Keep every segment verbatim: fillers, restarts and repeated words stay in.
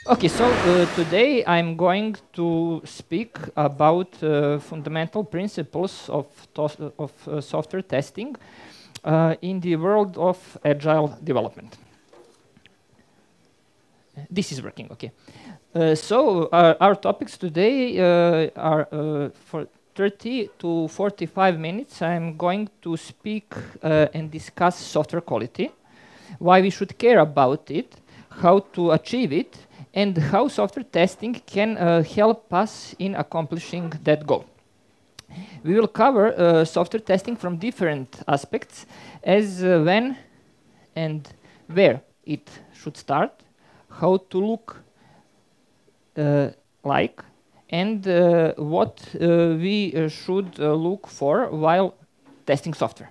Okay, so uh, today I'm going to speak about uh, fundamental principles of, of uh, software testing uh, in the world of agile development. This is working, okay. Uh, so our, our topics today uh, are uh, for thirty to forty-five minutes. I'm going to speak uh, and discuss software quality, why we should care about it, how to achieve it, and how software testing can uh, help us in accomplishing that goal. We will cover uh, software testing from different aspects, as uh, when and where it should start, how to look uh, like, and uh, what uh, we uh, should uh, look for while testing software.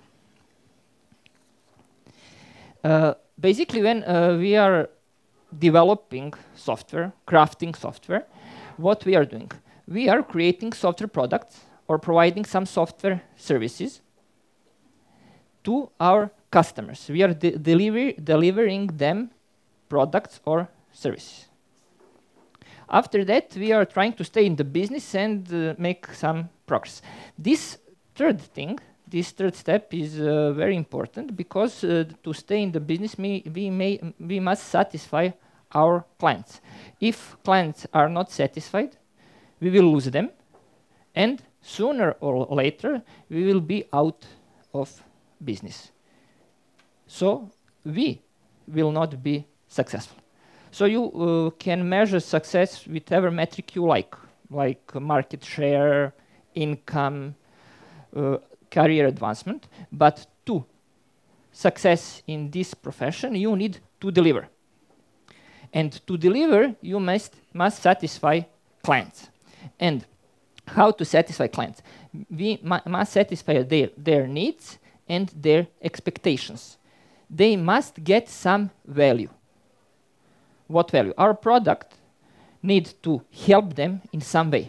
Uh, basically, when uh, we are developing software, crafting software, what we are doing? We are creating software products or providing some software services to our customers. We are de deliver delivering them products or services. After that, we are trying to stay in the business and uh, make some progress. This third thing, this third step is uh, very important because uh, to stay in the business, we, we, may, we must satisfy our clients. If clients are not satisfied, we will lose them, and sooner or later, we will be out of business. So we will not be successful. So you uh, can measure success with whatever metric you like, like market share, income, uh, career advancement. But to success in this profession, you need to deliver. And to deliver, you must, must satisfy clients. And how to satisfy clients? We mu must satisfy their, their needs and their expectations. They must get some value. What value? Our product needs to help them in some way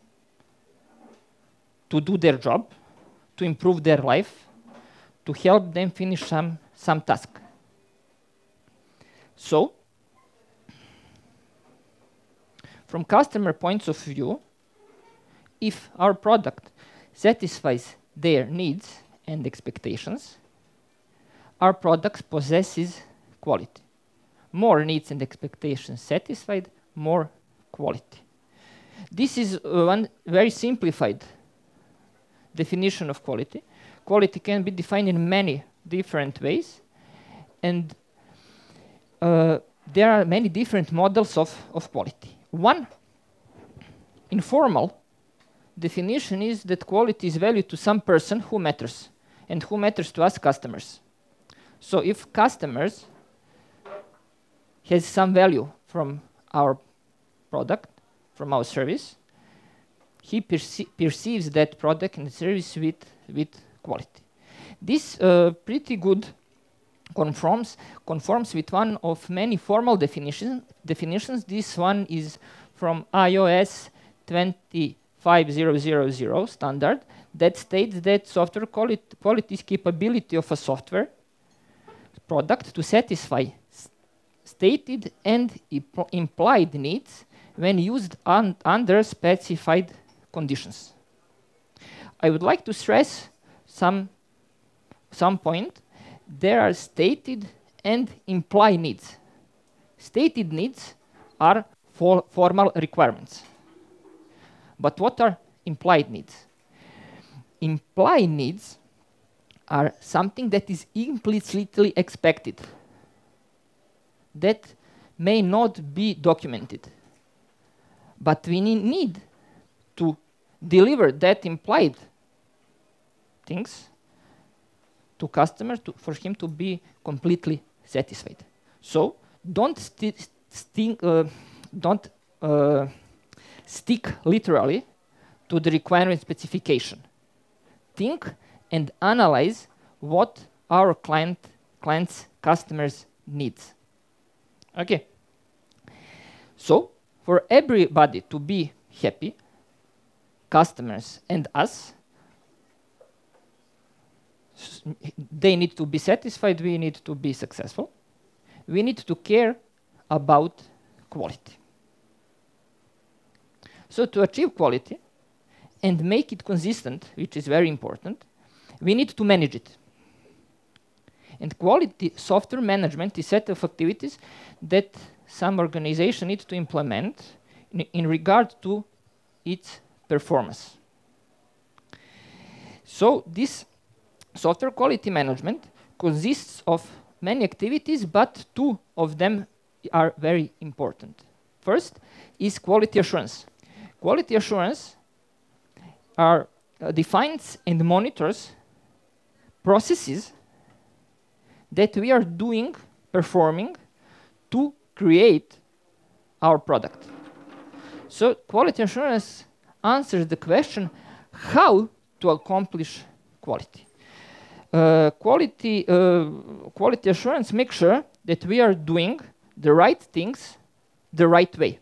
to do their job, to improve their life, to help them finish some, some task. So, from customer points of view, if our product satisfies their needs and expectations, our product possesses quality. More needs and expectations satisfied, more quality. This is uh, one very simplified definition of quality. Quality can be defined in many different ways, and uh, there are many different models of, of quality. One informal definition is that quality is value to some person who matters, and who matters to us customers. So if customers has some value from our product, from our service, he perce perceives that product and service with, with quality. This uh, pretty good conforms, conforms with one of many formal definition, definitions. This one is from I O S twenty-five thousand standard that states that software quality, quality is capability of a software product to satisfy stated and implied needs when used un under specified conditions. I would like to stress some, some point. There are stated and implied needs. Stated needs are for formal requirements. But what are implied needs? Implied needs are something that is implicitly expected, that may not be documented. But we need to deliver that implied things to customer to, for him to be completely satisfied. So don't, sti sti uh, don't uh, stick literally to the requirement specification. Think and analyze what our client, clients, customers needs. Okay. So for everybody to be happy, customers and us, they need to be satisfied, we need to be successful. We need to care about quality. So to achieve quality and make it consistent, which is very important, we need to manage it. And quality software management is a set of activities that some organization needs to implement in, in regard to its performance. So this software quality management consists of many activities, but two of them are very important. First is quality assurance. Quality assurance are, uh, defines and monitors processes that we are doing, performing, to create our product. So quality assurance answers the question how to accomplish quality. Uh, quality, uh, quality assurance makes sure that we are doing the right things the right way.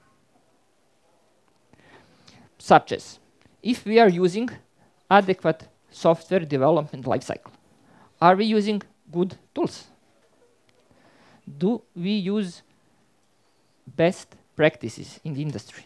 Such as, if we are using adequate software development lifecycle, are we using good tools? Do we use best practices in the industry?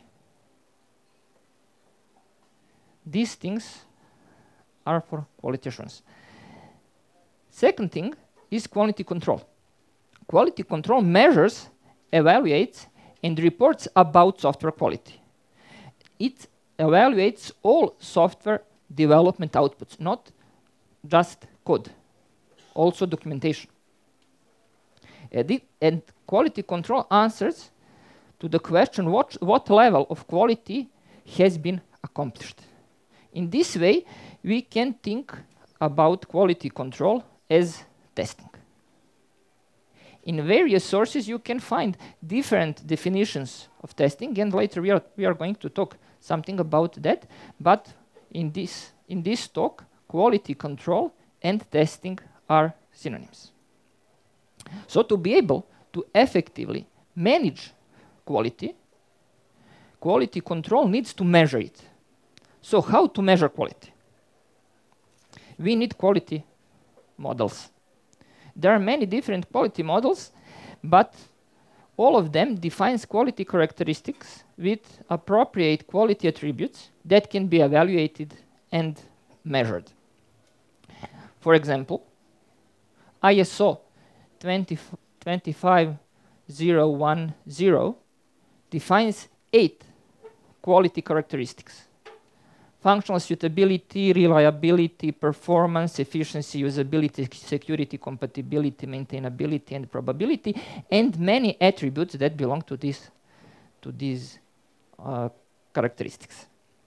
These things are for quality assurance. Second thing is quality control. Quality control measures, evaluates, and reports about software quality. It evaluates all software development outputs, not just code, also documentation. And, and quality control answers to the question what, what level of quality has been accomplished. In this way, we can think about quality control as testing. In various sources, you can find different definitions of testing, and later we are, we are going to talk something about that. But in this, in this talk, quality control and testing are synonyms. So to be able to effectively manage quality, quality control needs to measure it. So how to measure quality? We need quality models. There are many different quality models, but all of them defines quality characteristics with appropriate quality attributes that can be evaluated and measured. For example, I S O twenty-five thousand ten defines eight quality characteristics: functional suitability, reliability, performance, efficiency, usability, security, compatibility, maintainability, and probability, and many attributes that belong to, this, to these uh, characteristics.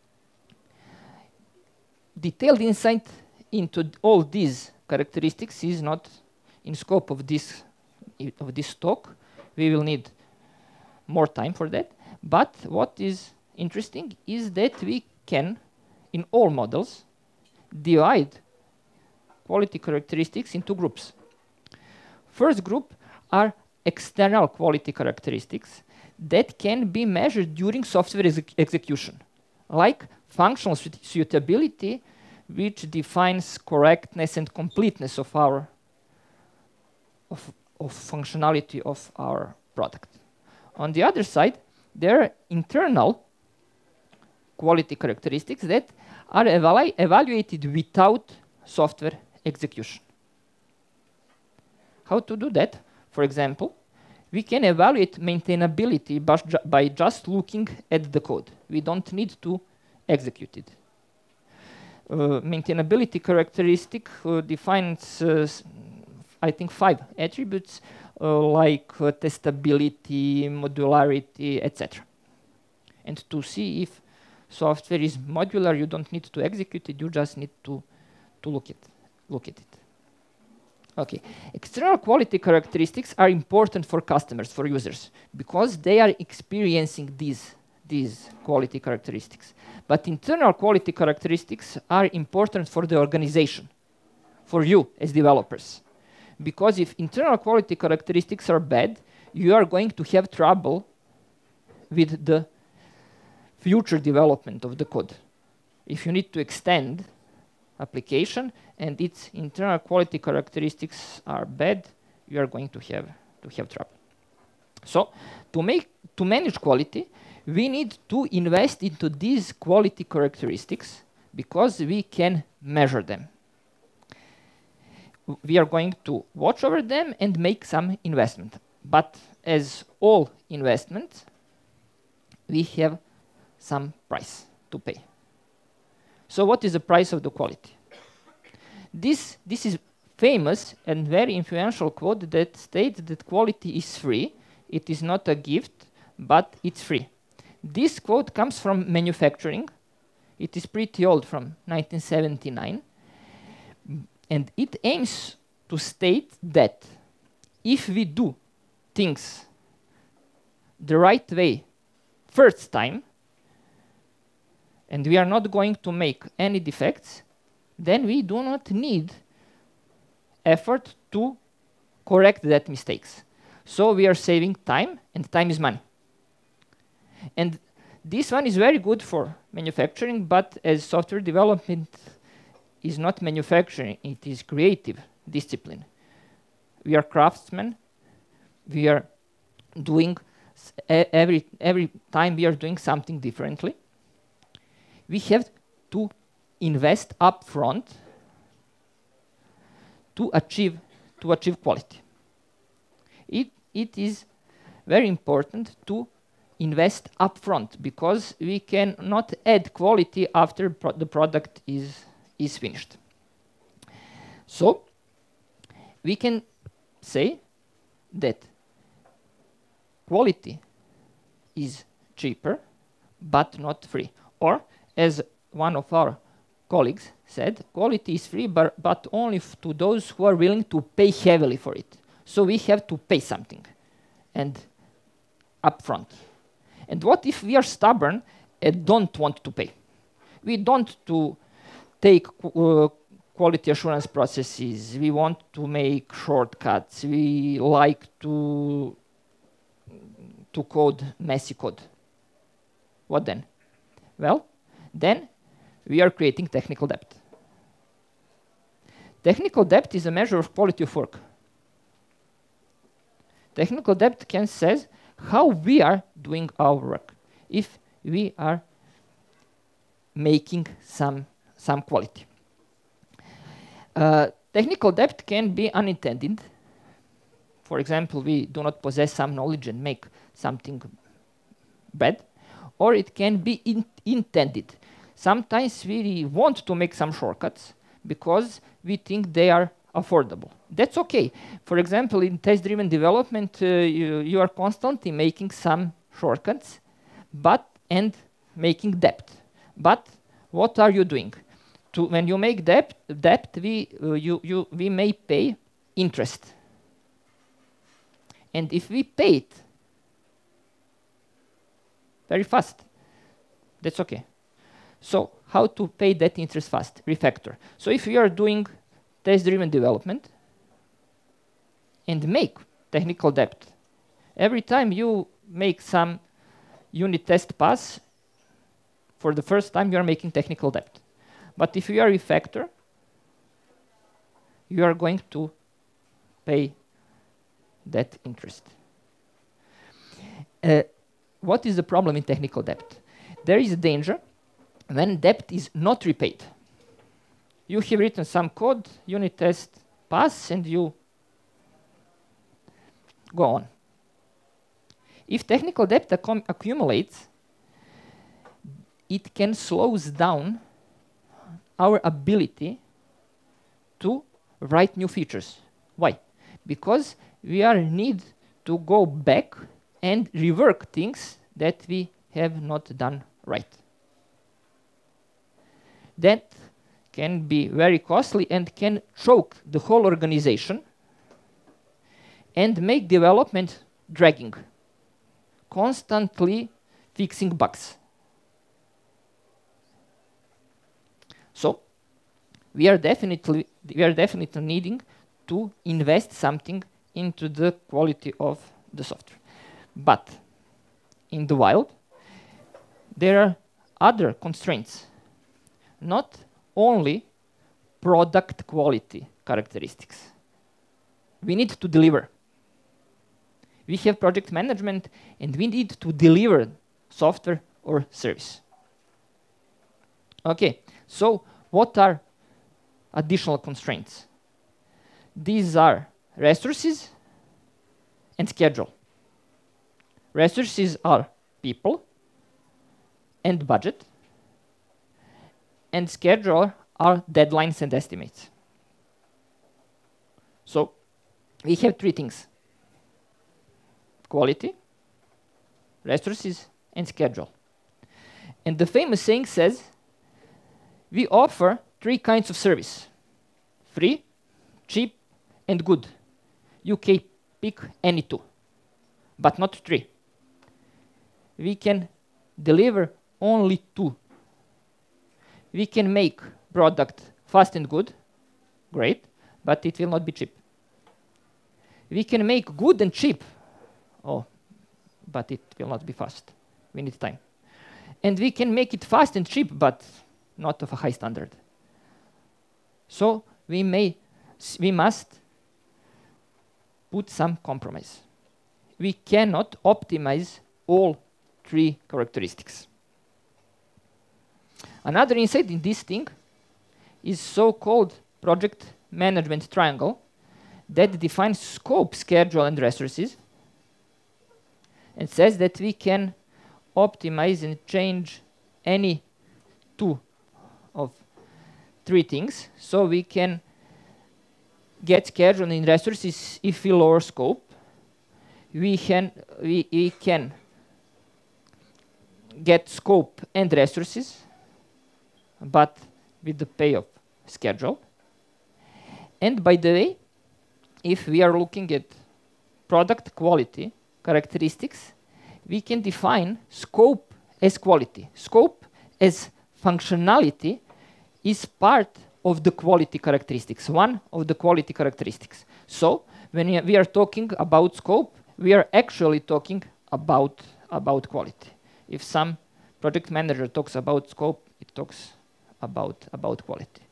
Detailed insight into all these characteristics is not in scope of this, of this talk. We will need more time for that. But what is interesting is that we can, in all models, divide quality characteristics into groups. First group are external quality characteristics that can be measured during software ex execution, like functional su suitability, which defines correctness and completeness of our of, of functionality of our product. On the other side, there are internal quality characteristics that are evalu evaluated without software execution. How to do that? For example, we can evaluate maintainability ju by just looking at the code. We don't need to execute it. Uh, maintainability characteristic uh, defines, uh, I think, five attributes uh, like uh, testability, modularity, et cetera. And to see if software is modular, you don't need to execute it, you just need to, to look, at, look at it. Okay, external quality characteristics are important for customers, for users, because they are experiencing these, these quality characteristics. But internal quality characteristics are important for the organization, for you as developers. Because if internal quality characteristics are bad, you are going to have trouble with the future development of the code. If you need to extend application and its internal quality characteristics are bad, you are going to have to have trouble. So to make to manage quality, we need to invest into these quality characteristics because we can measure them. We are going to watch over them and make some investment. But as all investments, we have some price to pay. So what is the price of the quality? This, this is famous and very influential quote that states that quality is free. It is not a gift, but it's free. This quote comes from manufacturing. It is pretty old, from nineteen seventy-nine. And it aims to state that if we do things the right way first time, and we are not going to make any defects, then we do not need effort to correct that mistakes. So we are saving time, and time is money. And this one is very good for manufacturing, but as software development is not manufacturing, it is creative discipline. We are craftsmen. We are doing, every, every time we are doing something differently. We have to invest upfront to achieve, to achieve quality. It, it is very important to invest upfront because we cannot add quality after pro the product is, is finished. So we can say that quality is cheaper, but not free. Or, as one of our colleagues said, quality is free, but, but only f to those who are willing to pay heavily for it. So we have to pay something, and upfront. And what if we are stubborn and don't want to pay? We don't to take uh, quality assurance processes. We want to make shortcuts. We like to, to code messy code. What then? Well, then we are creating technical debt. Technical debt is a measure of quality of work. Technical debt can say how we are doing our work, if we are making some, some quality. Uh, technical debt can be unintended. For example, we do not possess some knowledge and make something bad, or it can be in intended. Sometimes we want to make some shortcuts because we think they are affordable. That's okay. For example, in test-driven development, uh, you, you are constantly making some shortcuts, but and making debt. But what are you doing? To, when you make debt, debt we, uh, you, you, we may pay interest. And if we pay it very fast, that's okay. So how to pay that interest fast? Refactor. So if you are doing test-driven development and make technical debt, every time you make some unit test pass, for the first time you are making technical debt. But if you are a refactor, you are going to pay that interest. Uh, what is the problem in technical debt? There is a danger when debt is not repaid. You have written some code, unit test pass, and you go on. If technical debt accumulates, it can slow down our ability to write new features. Why? Because we are need to go back and rework things that we have not done right. That can be very costly and can choke the whole organization and make development dragging, constantly fixing bugs. So we are definitely we are definitely needing to invest something into the quality of the software. But in the wild, there are other constraints, not only product quality characteristics. We need to deliver. We have project management, and we need to deliver software or service. Okay, so what are additional constraints? These are resources and schedule. Resources are people and budget, and schedule are deadlines and estimates. So we have three things: quality, resources, and schedule. And the famous saying says, we offer three kinds of service: free, cheap, and good. You can pick any two, but not three. We can deliver only two. We can make product fast and good, great, but it will not be cheap. We can make good and cheap, oh, but it will not be fast. We need time. And we can make it fast and cheap, but not of a high standard. So we may, we must put some compromise. We cannot optimize all three characteristics. Another insight in this thing is so-called project management triangle that defines scope, schedule, and resources, and says that we can optimize and change any two of three things. So we can get schedule and resources if we lower scope. We can, we, we can get scope and resources, but with the pay of schedule. And by the way, if we are looking at product quality characteristics, we can define scope as quality. Scope as functionality is part of the quality characteristics, one of the quality characteristics. So when we are talking about scope, we are actually talking about, about quality. If some project manager talks about scope, it talks about, about quality.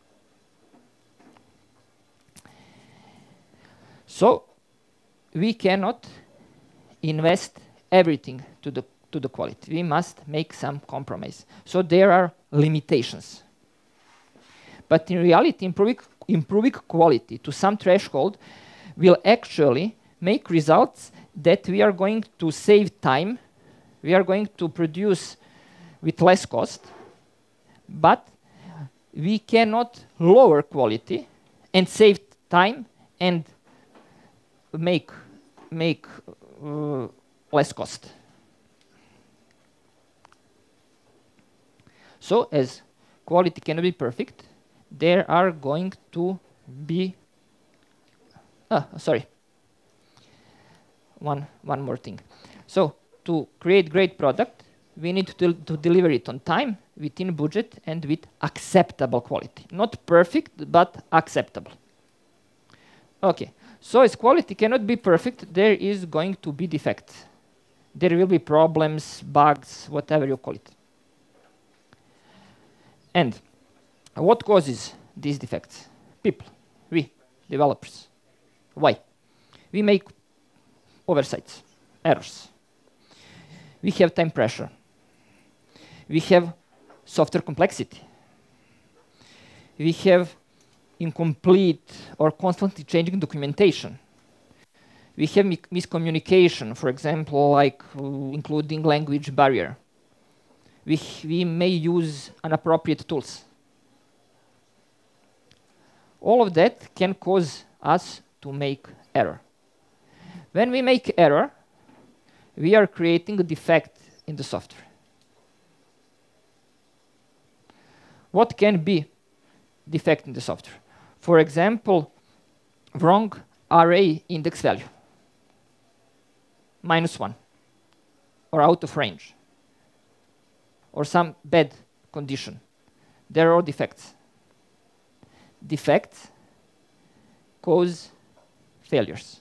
So we cannot invest everything to the, to the quality. We must make some compromise. So there are limitations. But in reality, improving, improving quality to some threshold will actually make results that we are going to save time, we are going to produce with less cost, but we cannot lower quality and save time and make, make uh, less cost. So as quality cannot be perfect, there are going to be, ah, sorry, one, one more thing. So to create great product, we need to, to deliver it on time, within budget, and with acceptable quality. Not perfect, but acceptable. Okay, so as quality cannot be perfect, there is going to be defects. There will be problems, bugs, whatever you call it. And what causes these defects? People, we, developers. Why? We make oversights, errors. We have time pressure. We have software complexity. We have incomplete or constantly changing documentation. We have mi miscommunication, for example, like uh, including language barrier. We, we may use inappropriate tools. All of that can cause us to make error. When we make error, we are creating a defect in the software. What can be defect in the software? For example, wrong array index value, minus one, or out of range, or some bad condition. There are defects. Defects cause failures.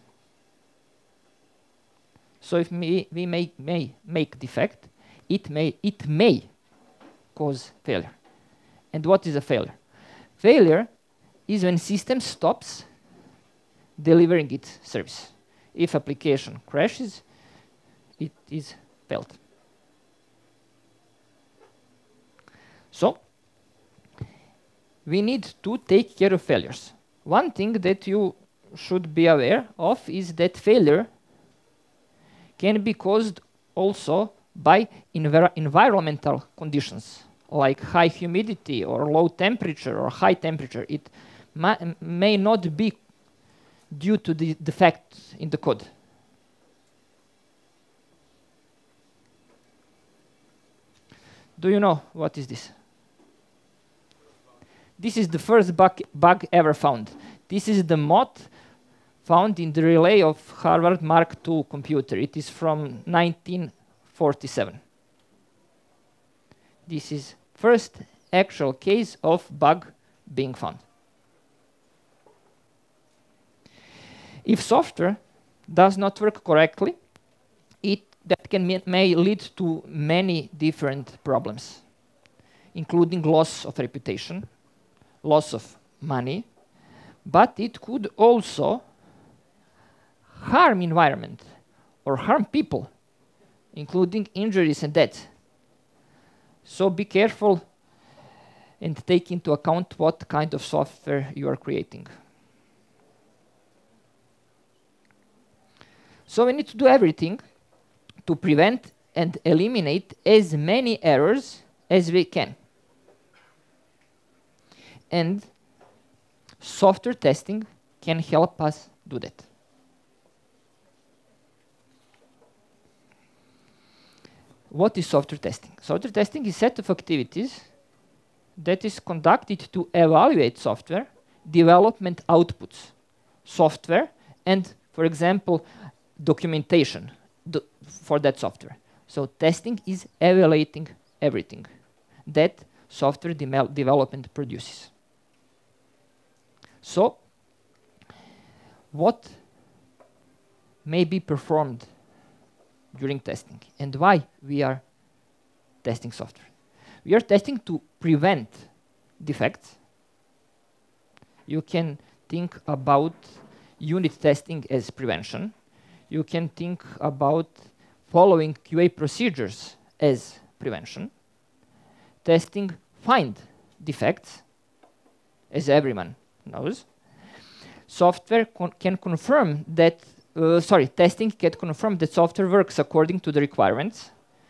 So if we, we may, may make defect, it may, it may cause failure. And what is a failure? Failure is when system stops delivering its service. If application crashes, it is failed. So we need to take care of failures. One thing that you should be aware of is that failure can be caused also by envir environmental conditions, like high humidity or low temperature or high temperature. It may not be due to the defect in the code. Do you know what is this? This is the first bug, bug ever found. This is the moth found in the relay of Harvard Mark two computer. It is from nineteen forty-seven. This is first actual case of bug being found. If software does not work correctly, it that can may lead to many different problems, including loss of reputation, loss of money, but it could also harm environment or harm people, including injuries and death. So be careful and take into account what kind of software you are creating. So we need to do everything to prevent and eliminate as many errors as we can. And software testing can help us do that. What is software testing? Software testing is a set of activities that is conducted to evaluate software, development outputs, software, and, for example, documentation do for that software. So testing is evaluating everything that software de development produces. So, what may be performed during testing and why we are testing software? We are testing to prevent defects. You can think about unit testing as prevention. You can think about following Q A procedures as prevention. Testing find defects, as everyone knows. Software con can confirm that, uh, sorry, testing can confirm that software works according to the requirements.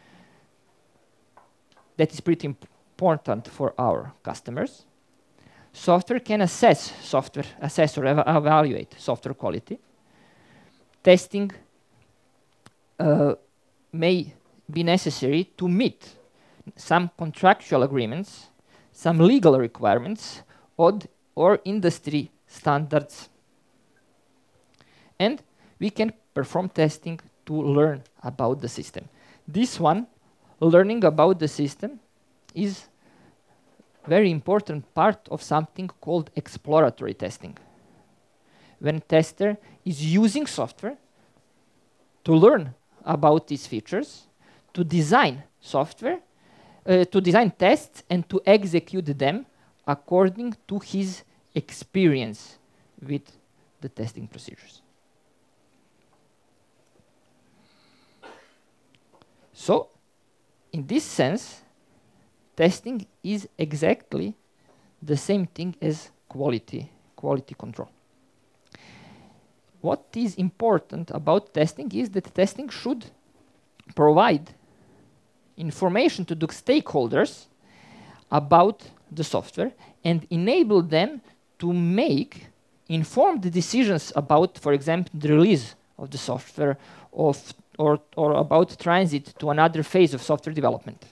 That is pretty important for our customers. Software can assess software, assess or ev evaluate software quality. Testing uh, may be necessary to meet some contractual agreements, some legal requirements, or, or industry standards. And we can perform testing to learn about the system. This one, learning about the system, is a very important part of something called exploratory testing. When a tester is using software to learn about its features, to design software, uh, to design tests, and to execute them according to his experience with the testing procedures. So, in this sense, testing is exactly the same thing as quality, quality control. What is important about testing is that testing should provide information to the stakeholders about the software and enable them to make informed decisions about, for example, the release of the software of, or, or about transit to another phase of software development.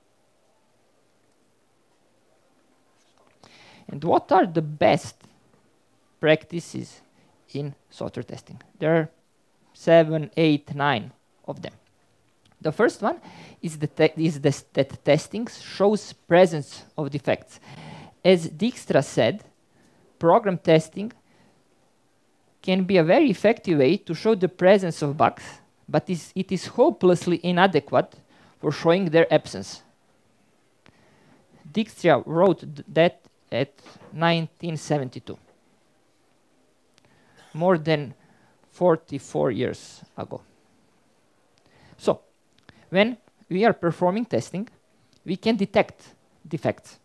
And what are the best practices in software testing? There are seven, eight, nine of them. The first one is, the is the that testing shows presence of defects. As Dijkstra said, program testing can be a very effective way to show the presence of bugs, but is, it is hopelessly inadequate for showing their absence. Dijkstra wrote that at nineteen seventy-two, more than forty-four years ago. So, when we are performing testing, we can detect defects.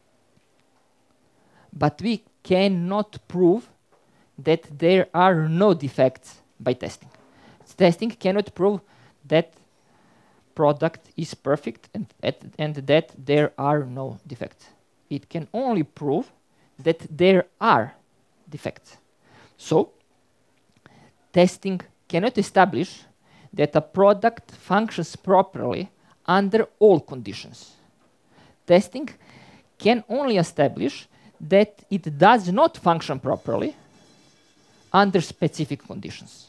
But we cannot prove that there are no defects by testing. Testing cannot prove that product is perfect and, and that there are no defects. It can only prove that there are defects. So, testing cannot establish that a product functions properly under all conditions. Testing can only establish that it does not function properly under specific conditions.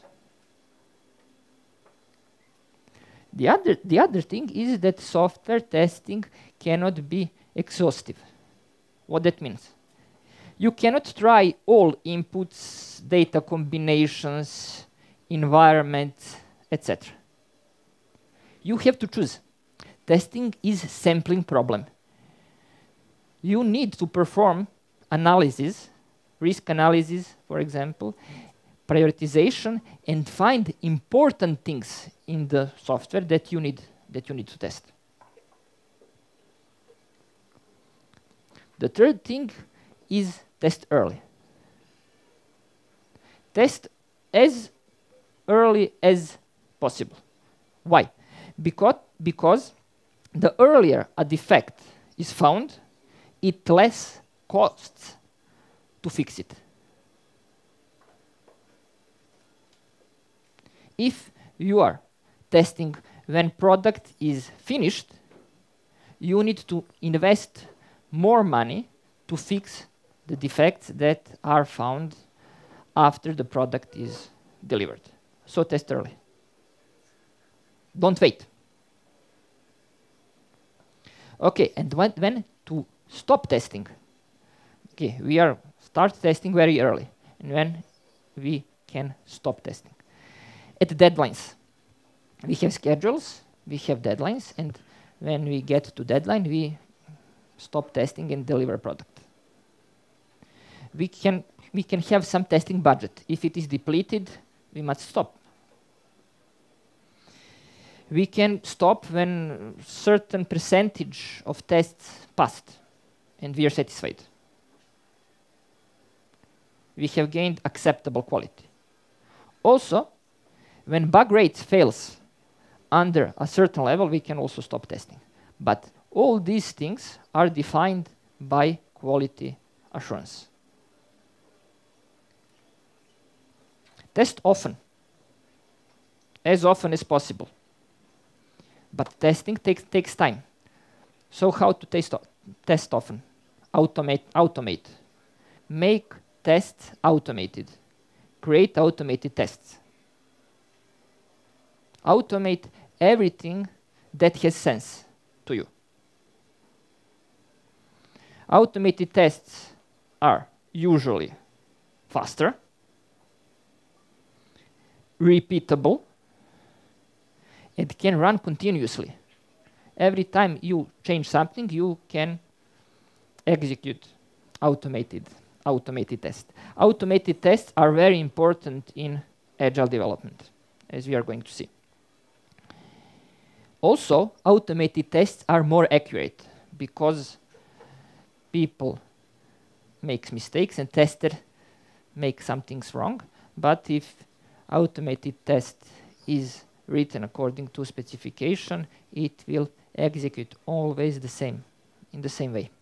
The other, the other thing is that software testing cannot be exhaustive. What that means? You cannot try all inputs, data combinations, environment, et cetera. You have to choose. Testing is a sampling problem. You need to perform analysis, risk analysis, for example, prioritization, and find important things in the software that you need, that you need to test. The third thing is test early. Test as early as possible. Why? Because, because the earlier a defect is found, it less costs to fix it. If you are testing when product is finished, you need to invest more money to fix the defects that are found after the product is delivered. So test early. Don't wait. Okay, and when, when to stop testing? Okay, we are start testing very early, and when we can stop testing. At deadlines, we have schedules, we have deadlines, and when we get to deadline, we stop testing and deliver product. We can, we can have some testing budget. If it is depleted, we must stop. We can stop when certain percentage of tests passed and we are satisfied. We have gained acceptable quality. Also, when bug rate fails under a certain level, we can also stop testing. But all these things are defined by quality assurance. Test often, as often as possible. But testing takes, takes time. So how to test, test often? Automate, automate. Make tests automated. Create automated tests. Automate everything that has sense to you. Automated tests are usually faster, repeatable, and can run continuously. Every time you change something, you can execute automated, automated tests. Automated tests are very important in agile development, as we are going to see. Also, automated tests are more accurate because people make mistakes and tester make some things wrong. But if automated test is written according to specification, it will execute always the same, in the same way.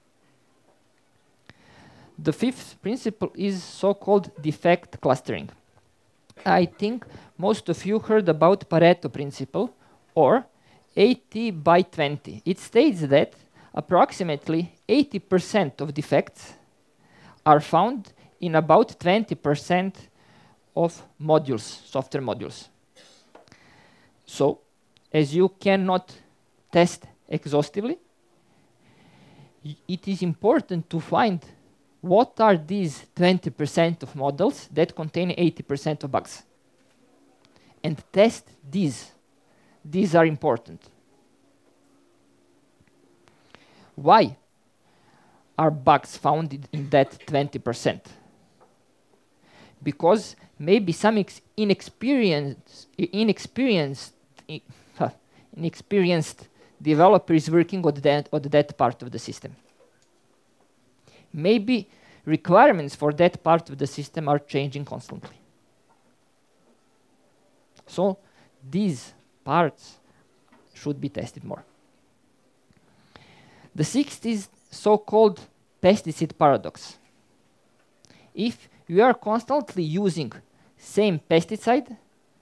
The fifth principle is so-called defect clustering. I think most of you heard about Pareto principle, or eighty by twenty. It states that approximately eighty percent of defects are found in about twenty percent of modules, software modules. So, as you cannot test exhaustively, it is important to find what are these twenty percent of models that contain eighty percent of bugs, and test these. These are important. Why are bugs found in that twenty percent? Because maybe some ex inexperienced, inexperienced, inexperienced developer is working on that, on that part of the system. Maybe requirements for that part of the system are changing constantly. So these parts should be tested more. The sixth is so-called pesticide paradox. If you are constantly using same pesticide,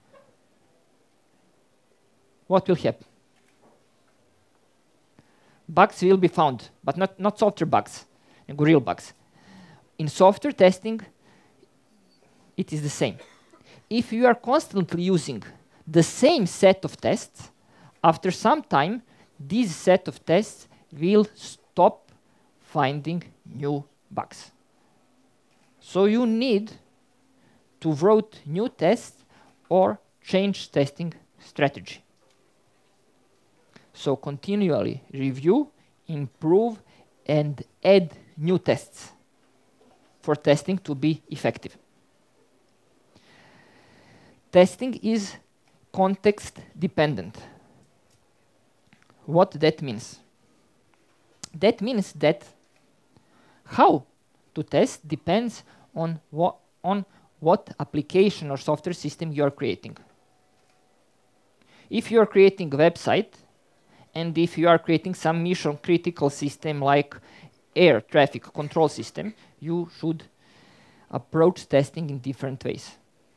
what will happen? Bugs will be found, but not, not software bugs, real bugs. In software testing, it is the same. If you are constantly using the same set of tests, after some time, this set of tests will stop finding new bugs. So you need to write new tests or change testing strategy. So continually review, improve, and add new tests for testing to be effective. Testing is context dependent. What that means? That means that how to test depends on what, on what application or software system you are creating. If you are creating a website, and if you are creating some mission critical system like air traffic control system, you should approach testing in different ways.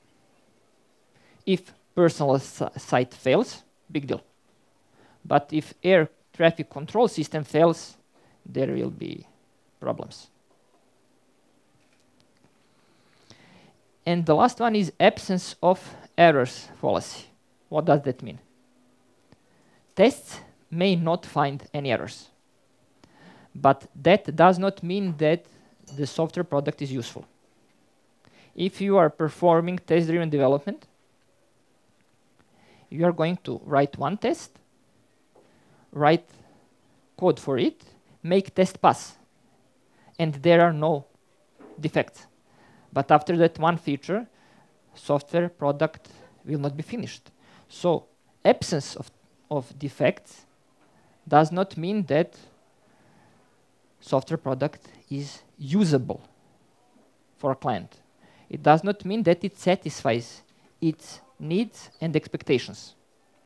If personal site fails, big deal. But if air traffic control system fails, there will be problems. And the last one is absence of errors fallacy. What does that mean? Tests may not find any errors, but that does not mean that the software product is useful. If you are performing test-driven development, you are going to write one test, write code for it, make test pass, and there are no defects. But after that one feature, software product will not be finished. So absence of, of defects does not mean that software product is usable for a client. It does not mean that it satisfies its needs and expectations.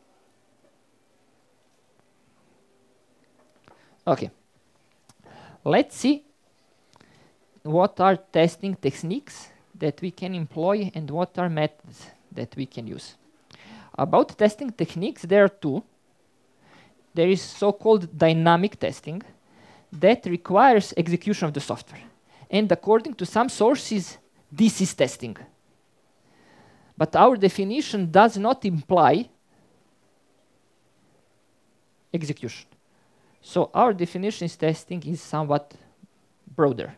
Okay. Let's see what are testing techniques that we can employ and what are methods that we can use. About testing techniques, there are two. There is so-called dynamic testing that requires execution of the software. And according to some sources, this is testing. But our definition does not imply execution. So our definition is testing is somewhat broader.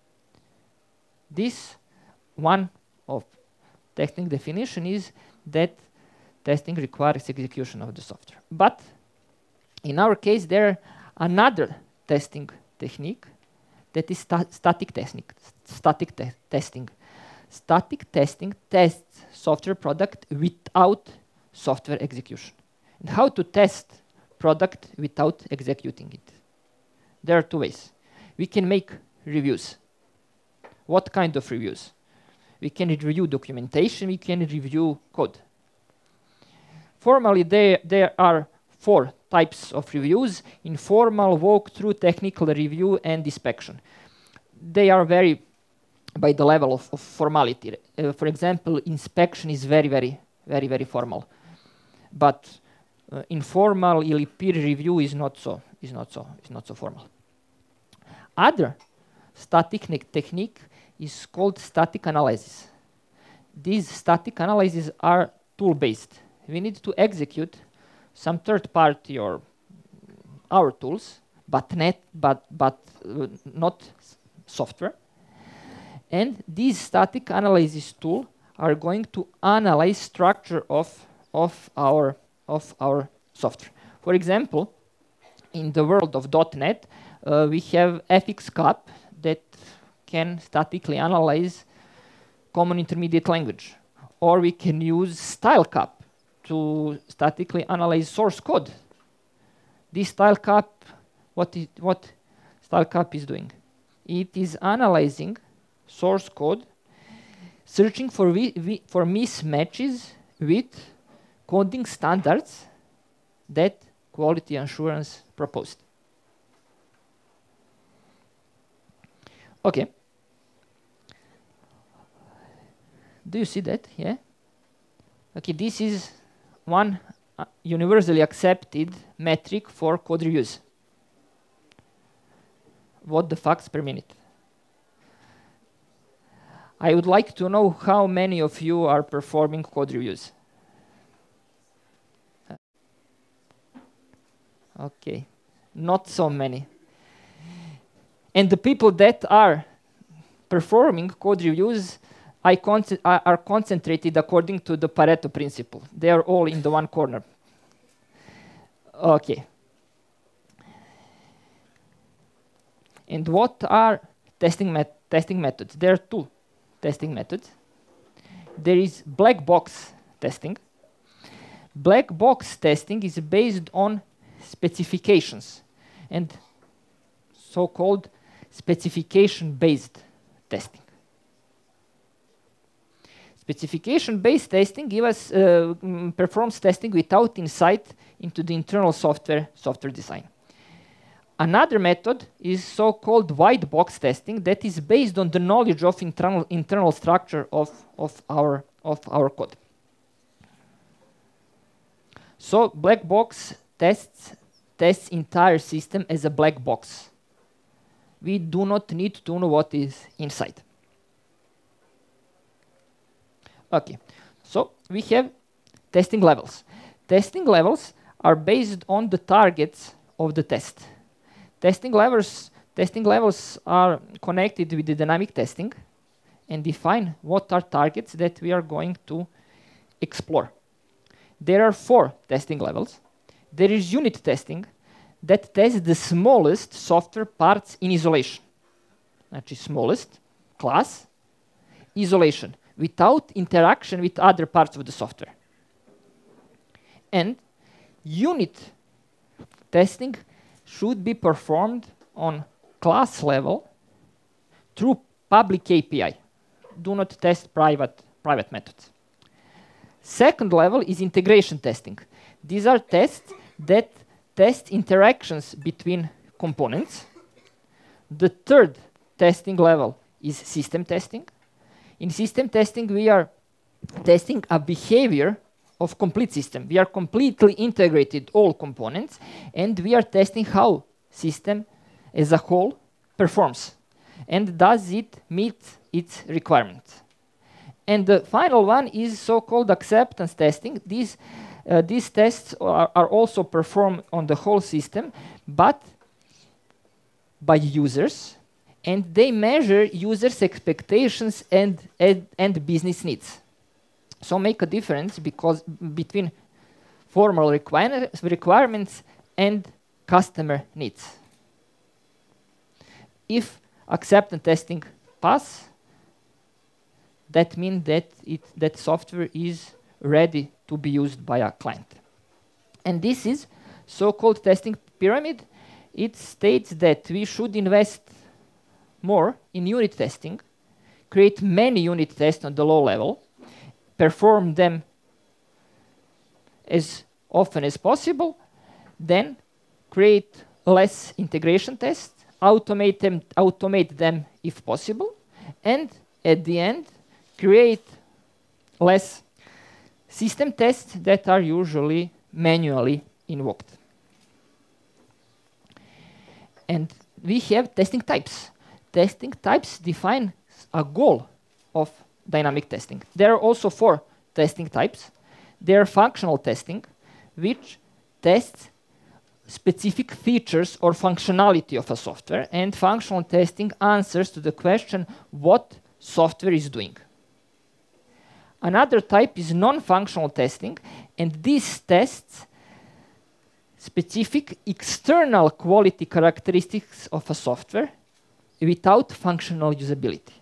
This one of testing definition is that testing requires execution of the software. But in our case, there are another testing technique that is sta static testing. Static te testing. Static testing tests software product without software execution. And how to test product without executing it? There are two ways. We can make reviews. What kind of reviews? We can review documentation, we can review code. Formally, there, there are four types of reviews: informal, walkthrough, technical review, and inspection. They are very by the level of, of formality. Uh, for example, inspection is very, very, very, very formal. But uh, informal peer review is not so, is not so, is not so formal. Other static technique is called static analysis. These static analyses are tool-based. We need to execute some third-party or our tools, but, net, but, but uh, not software. And these static analysis tools are going to analyze structure of, of, our, of our software. For example, in the world of dot net, uh, we have F X cap that can statically analyze common intermediate language. Or we can use style cap to statically analyze source code. this style cap, what, it, what style cap is doing? It is analyzing source code, searching for, vi vi for mismatches with coding standards that quality assurance proposed. Okay. Do you see that? Yeah. Okay, this is one uh, universally accepted metric for code reviews. What the facts per minute. I would like to know how many of you are performing code reviews. Okay, not so many. And the people that are performing code reviews I con are concentrated according to the Pareto principle. They are all in the one corner. Okay. And what are testing, met testing methods? There are two testing methods. There is black box testing. Black box testing is based on specifications and so-called specification-based testing. Specification-based testing give us, uh, mm, performs testing without insight into the internal software, software design. Another method is so-called white box testing that is based on the knowledge of internal, internal structure of, of, our, of our code. So black box tests tests entire system as a black box. We do not need to know what is inside. Okay, so we have testing levels. Testing levels are based on the targets of the test. Testing levels, testing levels are connected with the dynamic testing and define what are targets that we are going to explore. There are four testing levels. There is unit testing that tests the smallest software parts in isolation. Actually, smallest class, isolation, without interaction with other parts of the software. And unit testing should be performed on class level through public A P I. Do not test private, private methods. Second level is integration testing. These are tests that test interactions between components. The third testing level is system testing. In system testing, we are testing a behavior of complete system. We are completely integrated all components, and we are testing how system as a whole performs, and does it meet its requirements. And the final one is so-called acceptance testing. These, uh, these tests are, are also performed on the whole system, but by users, and they measure users' expectations and, and, and business needs. So make a difference because between formal require requirements and customer needs. If acceptance testing pass, that means that it, that software is ready to be used by a client. And this is so-called testing pyramid. It states that we should invest more in unit testing, create many unit tests on the low level, perform them as often as possible, then create less integration tests, automate them, automate them if possible, and at the end, create less system tests that are usually manually invoked. And we have testing types. Testing types define a goal of dynamic testing. There are also four testing types. There are functional testing, which tests specific features or functionality of a software, and functional testing answers to the question what software is doing. Another type is non-functional testing, and this tests specific external quality characteristics of a software without functional usability.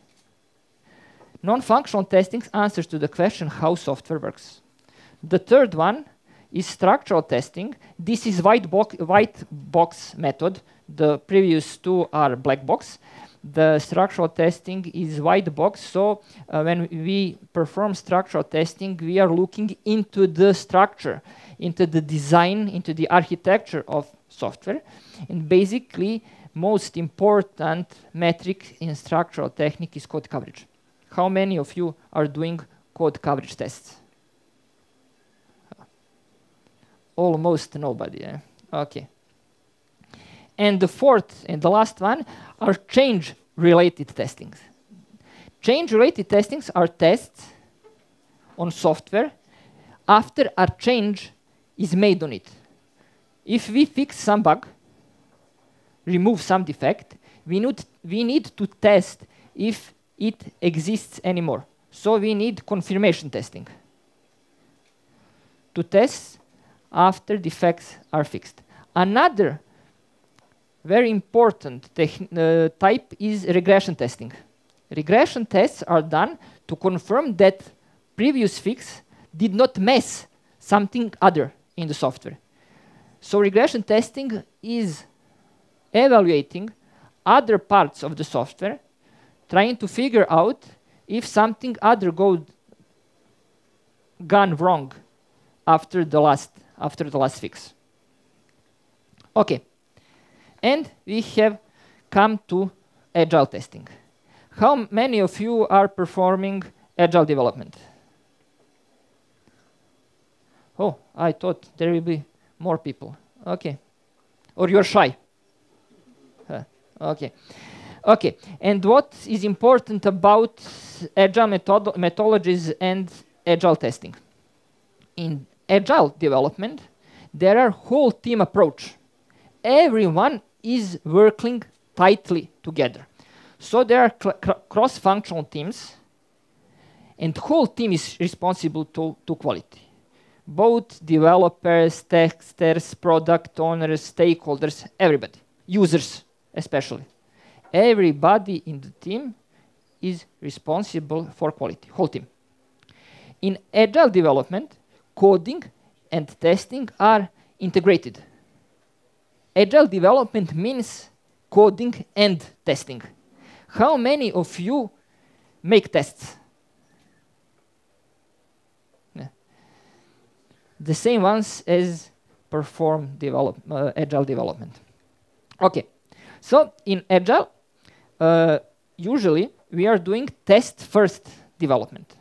Non-functional testing answers to the question how software works. The third one is structural testing. This is white, bo white box method. The previous two are black box. The structural testing is white box. So uh, when we perform structural testing, we are looking into the structure, into the design, into the architecture of software. And basically, most important metric in structural technique is code coverage. How many of you are doing code coverage tests? Almost nobody. Eh? Okay. And the fourth and the last one are change-related testings. Change-related testings are tests on software after a change is made on it. If we fix some bug, remove some defect, we need, we need to test if it exists anymore. So we need confirmation testing to test after defects are fixed. Another very important uh, type is regression testing. Regression tests are done to confirm that previous fix did not mess something other in the software. So regression testing is evaluating other parts of the software, trying to figure out if something other go gone wrong after the last after the last fix. Okay, and we have come to agile testing. How many of you are performing agile development? Oh, I thought there will be more people. Okay, or you're shy. Huh. Okay. Okay, and what is important about agile methodologies and agile testing? In agile development, there are whole team approach. Everyone is working tightly together. So there are cross-functional teams, and whole team is responsible to, to quality. Both developers, testers, product owners, stakeholders, everybody, users especially. Everybody in the team is responsible for quality, whole team. In agile development, coding and testing are integrated. Agile development means coding and testing. How many of you make tests? Yeah. The same ones as perform develop, uh, agile development. Okay, so in agile, Uh, usually, we are doing test-first development.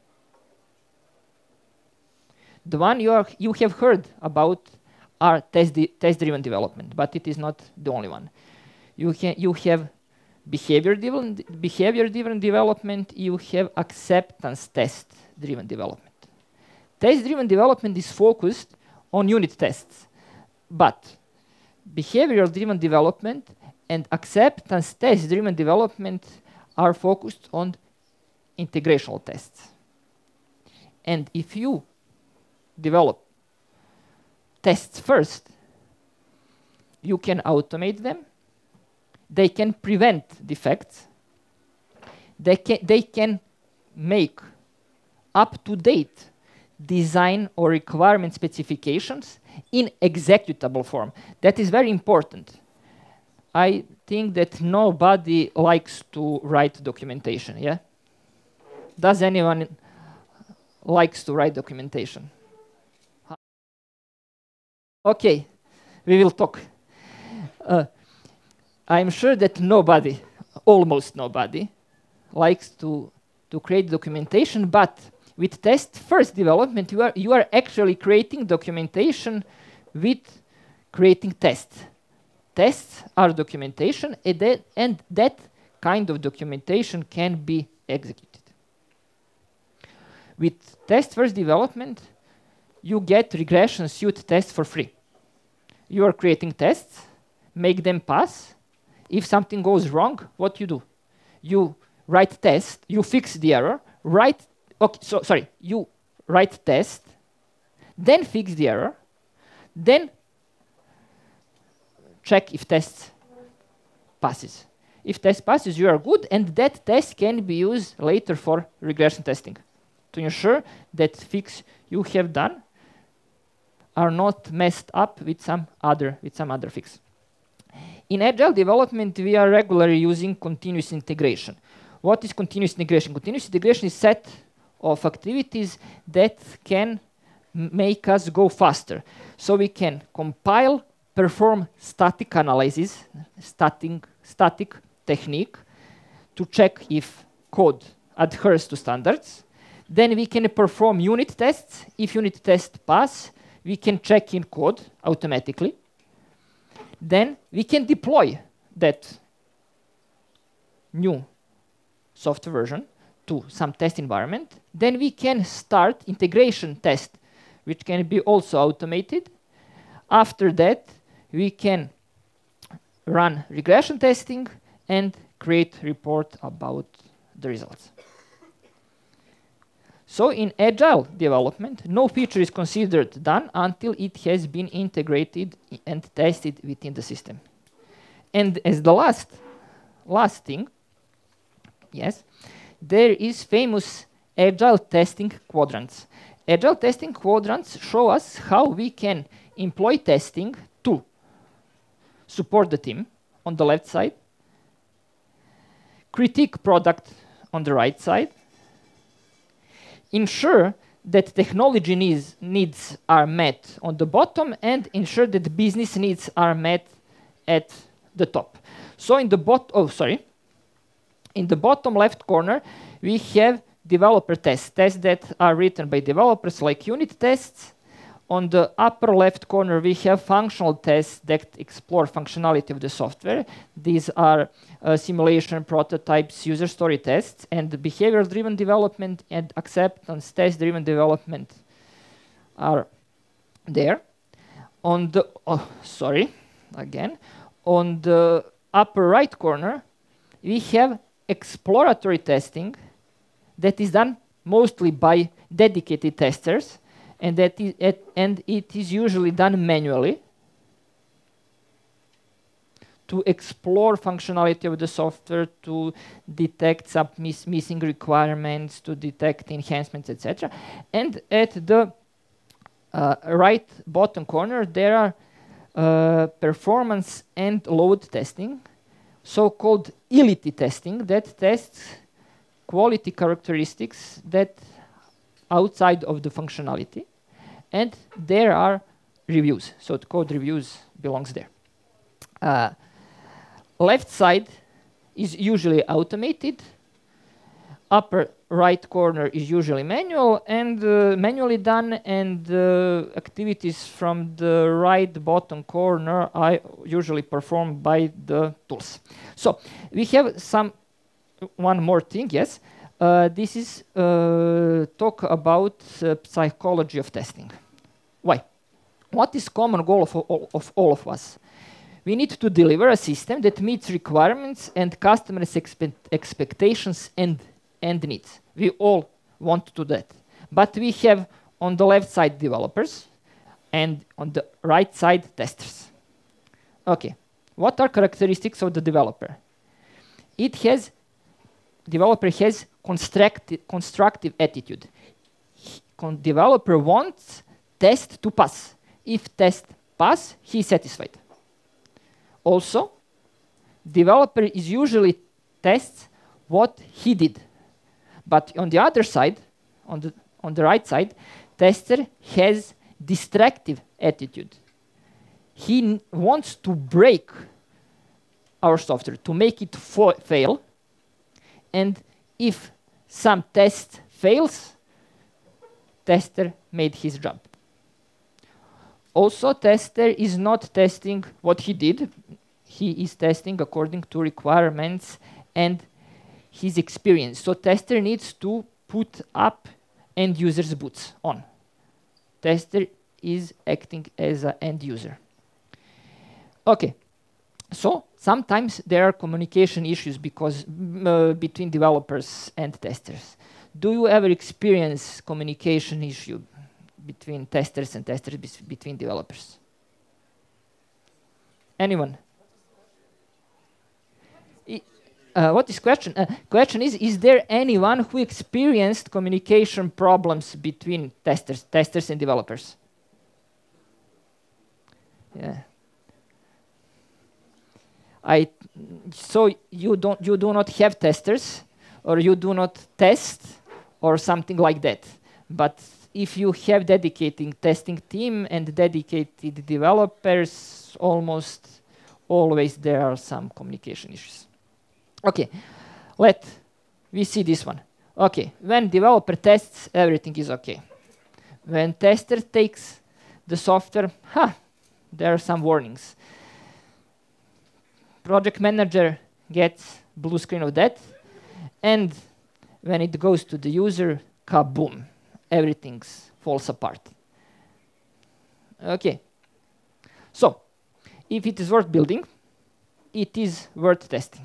The one you, are, you have heard about are test-driven development, but it is not the only one. You, you have behavior-driven behavior-driven development, you have acceptance test-driven development. Test-driven development is focused on unit tests, but behavioral-driven development and acceptance test-driven development are focused on integrational tests. And if you develop tests first, you can automate them, they can prevent defects, they can, they can make up-to-date design or requirement specifications in executable form. That is very important. I think that nobody likes to write documentation, yeah? Does anyone likes to write documentation? Okay, we will talk. Uh, I'm sure that nobody, almost nobody, likes to, to create documentation, but with test-first development, you are, you are actually creating documentation with creating tests. Tests are documentation, and that, and that kind of documentation can be executed. With test-first development, you get regression suite tests for free. You are creating tests, make them pass. If something goes wrong, what you do? You write test, you fix the error, write, okay, so sorry, you write test, then fix the error, then check if test passes. If test passes, you are good, and that test can be used later for regression testing to ensure that fix you have done are not messed up with some other with some other fix. In agile development, we are regularly using continuous integration. What is continuous integration? Continuous integration is a set of activities that can make us go faster. So we can compile, perform static analysis, static, static technique to check if code adheres to standards. Then we can perform unit tests. If unit tests pass, we can check in code automatically. Then we can deploy that new software version to some test environment. Then we can start integration test, which can be also automated. After that, we can run regression testing and create report about the results. So in agile development, no feature is considered done until it has been integrated and tested within the system. And as the last, last thing, yes, there is famous agile testing quadrants. Agile testing quadrants show us how we can employ testing to support the team on the left side, critique product on the right side, ensure that technology needs, needs are met on the bottom, and ensure that business needs are met at the top. So in the bot oh sorry, in the bottom left corner, we have developer tests, tests that are written by developers like unit tests. On the upper left corner, we have functional tests that explore functionality of the software. These are uh, simulation, prototypes, user story tests, and behavior-driven development and acceptance test-driven development are there. On the, oh, sorry, again, on the upper right corner, we have exploratory testing that is done mostly by dedicated testers, and that is it, and it is usually done manually to explore functionality of the software, to detect some miss missing requirements, to detect enhancements, et cetera. And at the uh, right bottom corner, there are uh, performance and load testing, so-called utility testing, that tests quality characteristics that outside of the functionality, and there are reviews. So the code reviews belongs there. Uh, left side is usually automated. Upper right corner is usually manual and uh, manually done, and uh, activities from the right bottom corner are usually performed by the tools. So we have some one more thing, yes. Uh, this is uh, talk about uh, psychology of testing. Why? What is common goal of all, of all of us? We need to deliver a system that meets requirements and customers' expe expectations and, and needs. We all want to do that. But we have on the left side developers and on the right side testers. Okay, what are characteristics of the developer? It has developer has constructive, constructive attitude. Con developer wants test to pass. If test pass, he is satisfied. Also, developer is usually tests what he did. But on the other side, on the, on the right side, tester has destructive attitude. He wants to break our software, to make it fail. And if some test fails, tester made his job. Also, tester is not testing what he did. He is testing according to requirements and his experience. So tester needs to put up end user's boots on. Tester is acting as an end user. Okay. So sometimes there are communication issues because uh, between developers and testers. Do you ever experience communication issue between testers and testers be between developers? Anyone? I, uh, what is question? Uh, question is: is there anyone who experienced communication problems between testers, testers and developers? Yeah. I so you don't you do not have testers, or you do not test, or something like that. But if you have dedicated testing team and dedicated developers, almost always there are some communication issues. Okay, let we see this one. Okay, when developer tests, everything is okay. When tester takes the software, huh, there are some warnings. Project manager gets blue screen of that, and when it goes to the user, kaboom, everything falls apart. Okay, so if it is worth building, it is worth testing.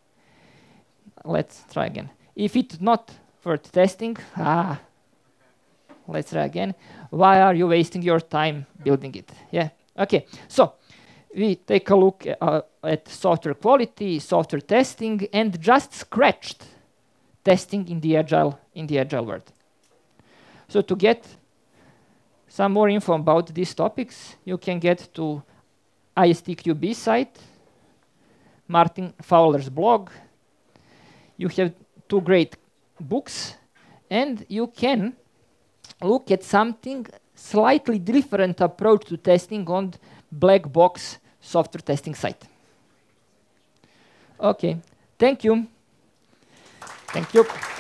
Let's try again. If it's not worth testing, ah, let's try again. Why are you wasting your time building it? Yeah, okay, so we take a look uh, at software quality, software testing, and just scratched testing in the agile in the agile world. So to get some more info about these topics, you can get to I S T Q B site, Martin Fowler's blog. You have two great books, and you can look at something slightly different approach to testing on black box software testing site. Okay, thank you. Thank you.